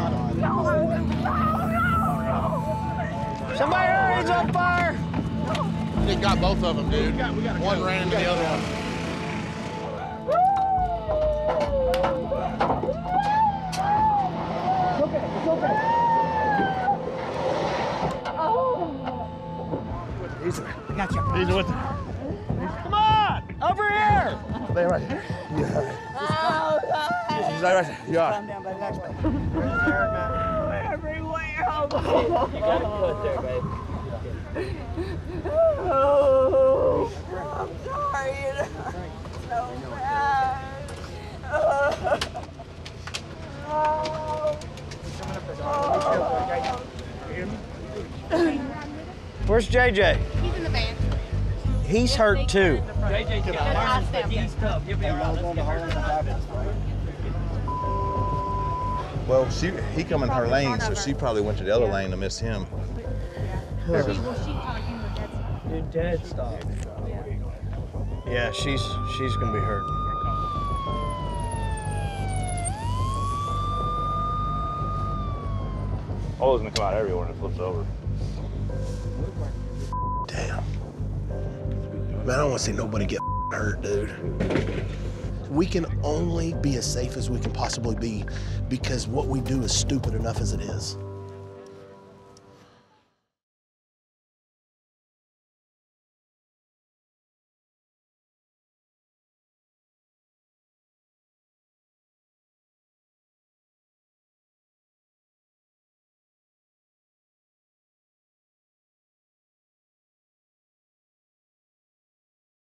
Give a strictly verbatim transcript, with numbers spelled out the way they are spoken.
Somebody hurry, he's on fire! They got both of them, dude. We got, we got one go. ran into the other one. It's okay, it's okay. Oh. Easy. I got you. Easy with it. Come on! Over here! Stay right here. Yeah. Oh, God. She's right there. You are. Calm down, baby. Next way. Everywhere. Oh, you got to put there, baby. Oh, I'm sorry. It's so bad. Where's J J? He's in the van. He's hurt too. J J's got it, but he's tough. He'll be all right. Well, she he come in her lane, so she probably went to the other lane to miss him. Well, she caught him with dead stop. Dead stop. Yeah, she's she's gonna be hurt. Oh, it's gonna come out everywhere when it flips over. Damn. Man, I don't want to see nobody get hurt, dude. We can only be as safe as we can possibly be because what we do is stupid enough as it is.